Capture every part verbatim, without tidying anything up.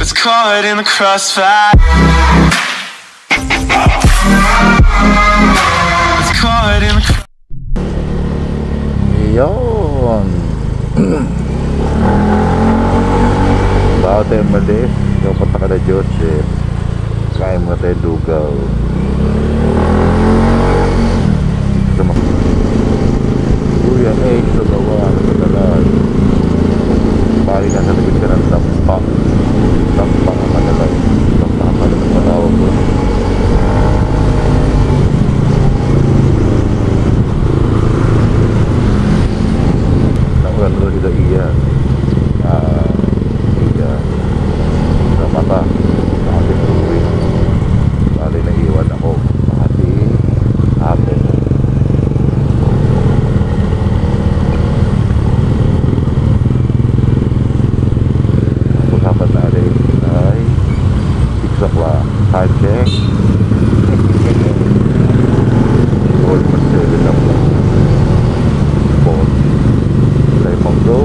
gets caught in the crossfire. It's caught in the Yun. Bago tayo malis, yung punta ka na Joseph, kain mo tayo lugaw. Kuya eh, ito gawa ano na talaga. Bali na sa likod ka ng dampak. Dampak ang malalag. Dampak ang malalag na tawag ko. Nakulan ko sila iya. Ah, iya. Sa mata. Nakasing ruwi. Bali na iwan ako. Nakasing hapon. Usapan natin ay six o'clock. Time check. Almost seven o'clock. Four. Play pong go.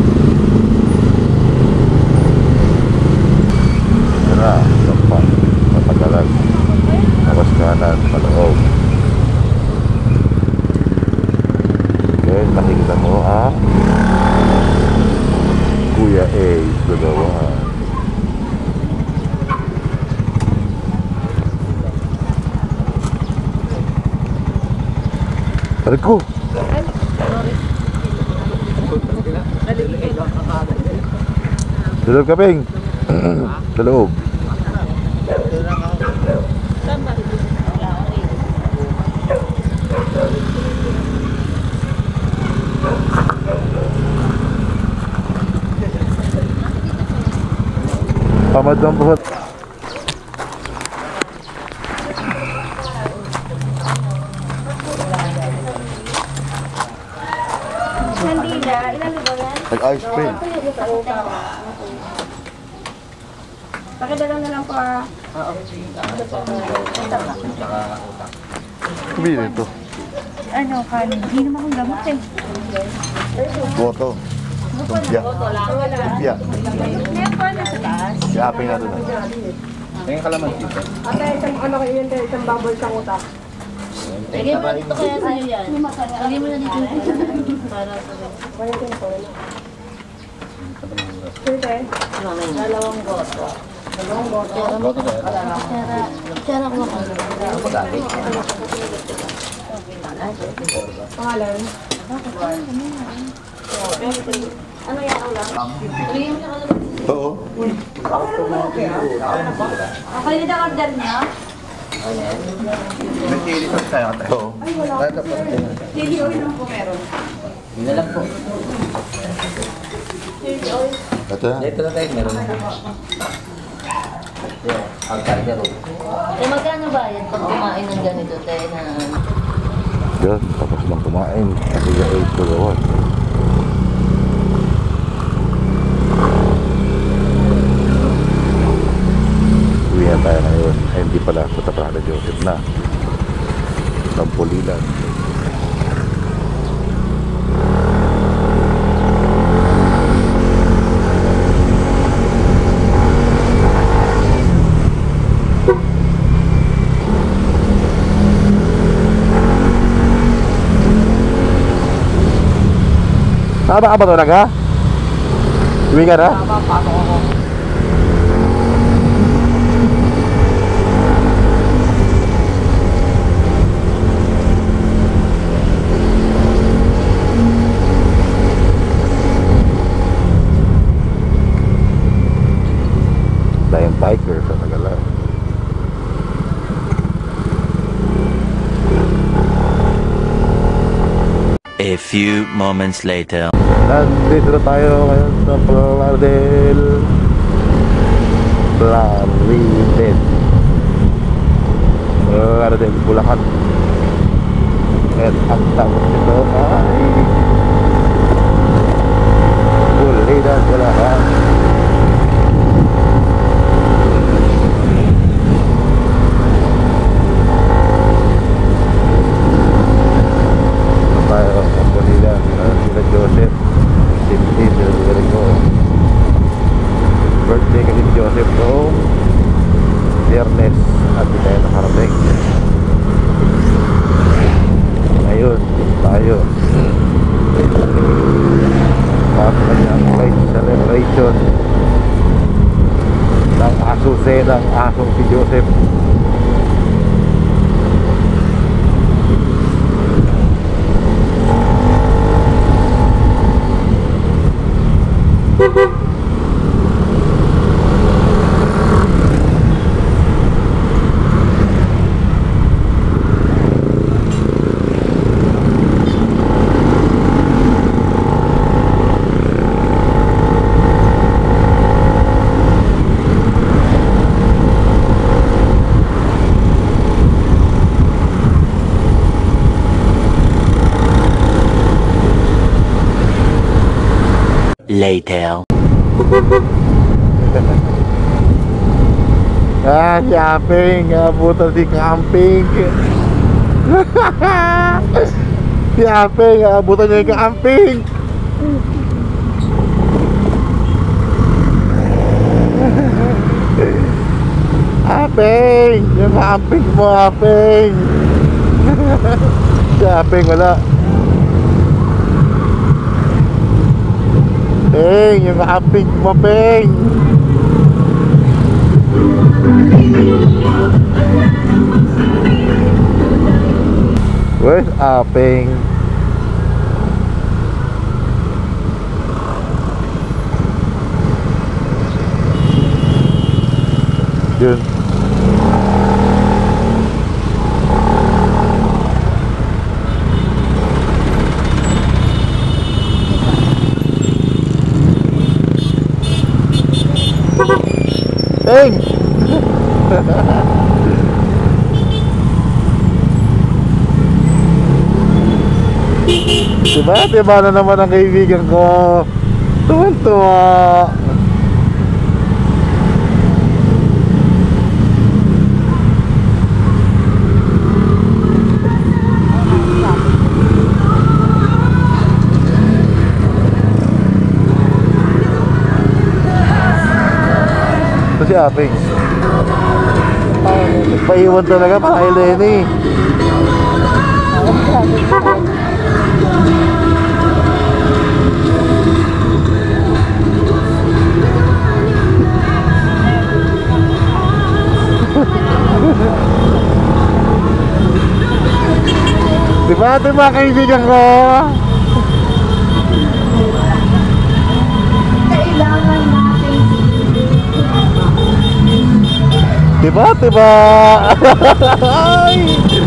Tara, sampan. Matagalan. Tapos kanan, paloob. Okay, nakikita mo ang Kuya A, Gagawa. Tarik ko. Sa loob ka, Ping. Sa loob. Pamad ng buhat. Nag-ice cream. Pakidalang na lang po ah. Sabi nito. Ano, kanin? Hindi naman akong gamot eh. Boto. Lumpia. Lumpia. Ngayon po na sa taas. Siapin na doon. Tingin ka naman dito. Ate, isang ano kayo yun, isang bubble siyang utak. Lagay mo na dito kaya sa'yo yan. Lagay mo na dito. Para sa... Sinte, Dalawang goto. dalawang boto. Tsara. Tsara ko ako. Pangalan? Ano yan ang lang? Lagay mo na ka naman. Oo. Okay na daw order niya? May chili sauce tayo. Oo. Ay, wala. Chili oil lang po meron. Yun na lang po. Chili oil. Ito yan. Dito na tayo, meron na. Yan, ang karga ron. Eh magkano ba yan pag kumain ng ganito tayo na... Yan, tapos lang kumain. Kasi yung eight ko gawa. Uwi na tayo ngayon. Ay, hindi pala. Punta pa na Joseph na. Tampulilan. Tama ka ba talaga? Uwi ka na? Tama, pasok ako. Dahil biker sa Tagalan. A few moments later. Nandito na tayo ngayon sa Plaridel. Plaridel. Plaridel, Bulacan. At ang tawag nito ay Pulilan, Bulacan. Tayo sa Pulilan, sila Joseph, Tim Tim, sila ko. Birthday Bumili kasi si Joseph noong Biyernes at di tayo nakarating. Ngayon, tayo para ng flight celebration ng asuse ng asong si Joseph. Later. Ah, si Apeng, abutan si Camping. Si Apeng, abutan niya yung Camping. Apeng, yung Camping mo, Apeng. Si Apeng, wala. Peng, yung Apeng mo, Peng. Where's Apeng? Yun. Peng! Diba? Diba na naman ang kaibigan ko? Tuwan-tuwa. Ito si Apeng. Nagpaiwan talaga para kay Lenny. Diba? Diba kaibigan ko? Kailangan natin. Diba? Diba? Ay!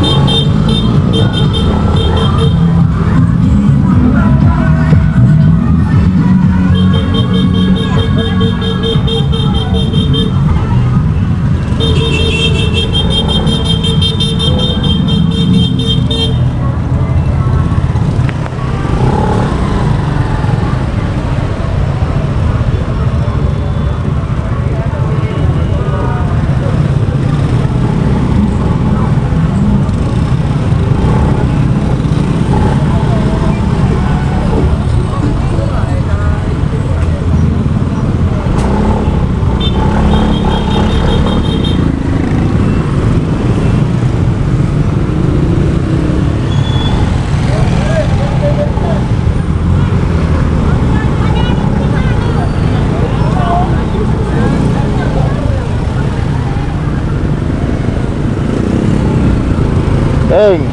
Peng!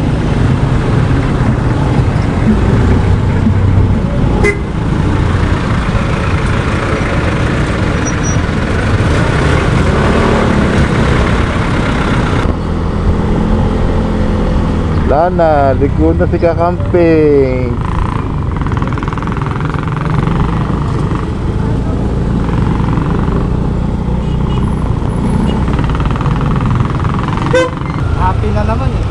Lana, liko na si Kakamping. Happy na naman eh.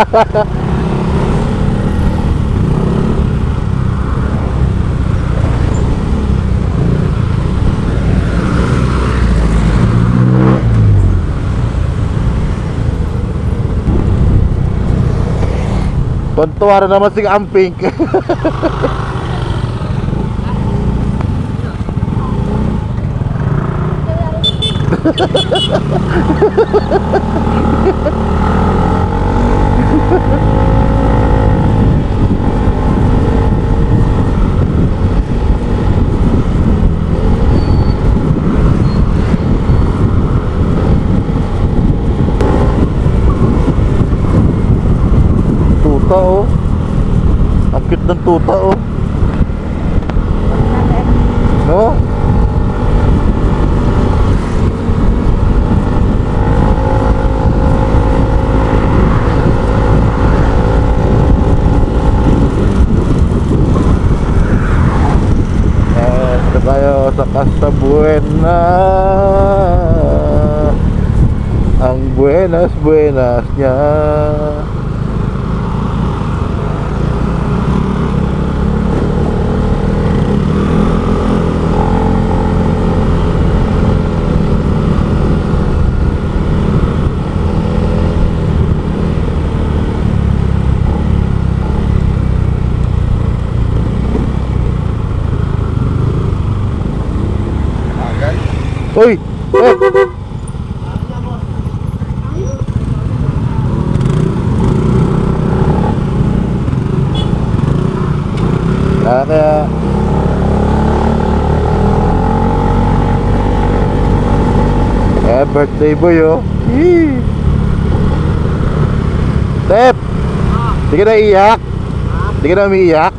Tontuwa na naman si Camping. Tuta oh. Ang cute ng tuta oh. No? Eh, ito tayo sa Casa Buena. Ang buenas buenas niya. Uy! Eh! Ah, kaya eh, birthday boy oh. Yee! Tep! Di ka na iyak? Di ka na umiiyak?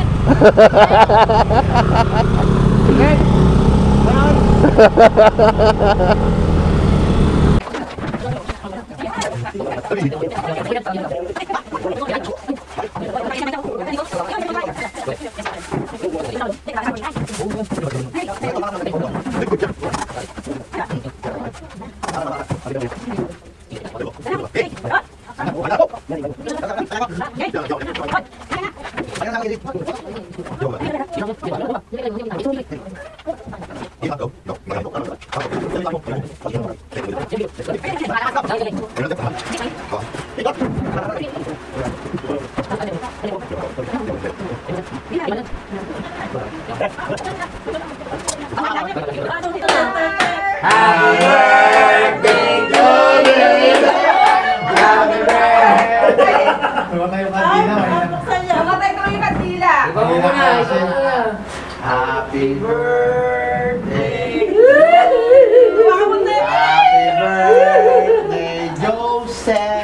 Mamatay ko yung kandila. Happy birthday! Baka mo na Happy birthday, Joseph!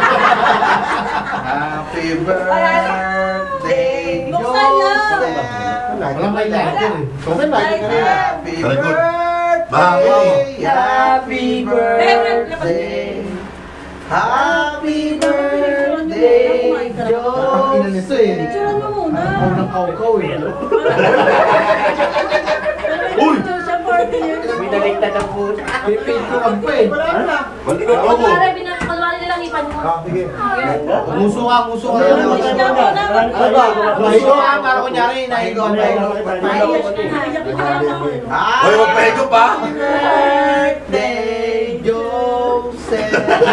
Happy birthday, Joseph! Walang may lighter eh. Happy birthday! Happy birthday! Happy birthday, Joseph! Ako ng kaukaw eh. Uy! Binaligtad ang puto. Pipid ko ang pa eh. Balik na ako! Kunwari nilang ipan mo. Ah, sige. Muso ka, muso ka. Muso ka, para kunyari nahigo ang Hoy, magpahigo pa! Birthday, Joseph!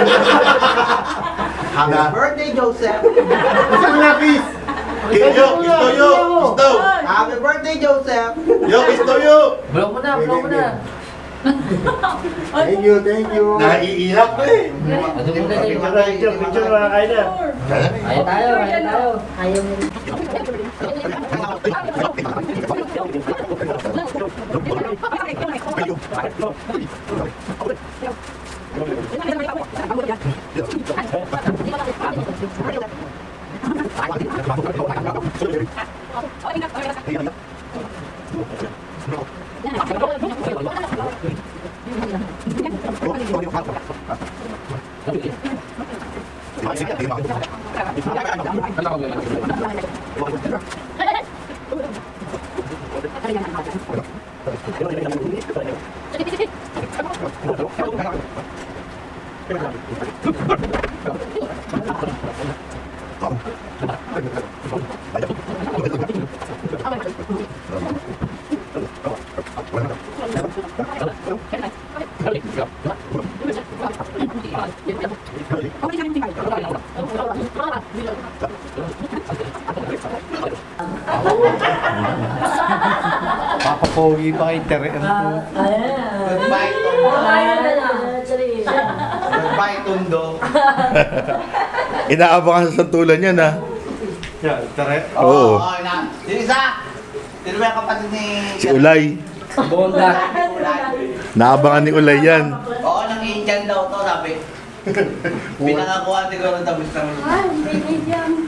Happy birthday, Joseph! Gusto mo na, please! Yo, gusto yo! Gusto! Happy birthday, Joseph! Yo, gusto yo! Blow mo na, blow mo na. Thank you, thank you! Naiiyak ko eh! Picture, picture mga kain na. Kaya tayo, kaya tayo. Ayaw mo. Papapogi pa kay Tere. Ayan. Goodbye, Ayaw na lang. Bye, Tundo. Inaabangan sa santulan yan, ha? Yan, tara. Oo. Oo, na. Yung isa. Sino ba yung kapatid ni... Si Ulay. Bonda. Naabangan ni Ulay yan. Oo, ng Indian daw to, sabi. Pinangakuha siguro tapos naman. Ay, hindi yan.